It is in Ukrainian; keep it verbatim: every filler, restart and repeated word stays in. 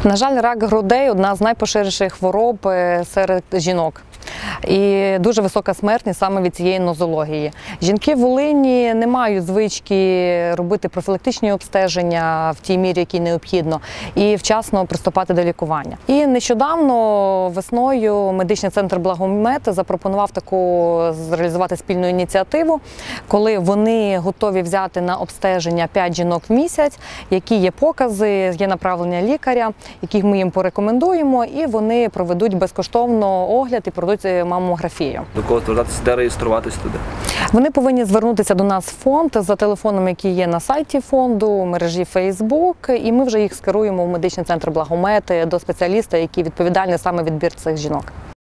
На жаль, рак грудей – одна з найпоширеніших хвороб серед жінок. І дуже висока смертність саме від цієї нозології. Жінки в Волині не мають звички робити профілактичні обстеження в тій мірі, якій необхідно, і вчасно приступати до лікування. І нещодавно весною медичний центр «Благомет» запропонував таку зреалізувати спільну ініціативу, коли вони готові взяти на обстеження п'ять жінок в місяць, які є покази, є направлення лікаря, яких ми їм порекомендуємо, і вони проведуть безкоштовно огляд і проведуть мамографію. До кого звертатися, де реєструватися туди? Вони повинні звернутися до нас в фонд за телефоном, який є на сайті фонду, в мережі Фейсбук, і ми вже їх скеруємо в медичний центр «Благомет» до спеціаліста, який відповідальний саме відбір цих жінок.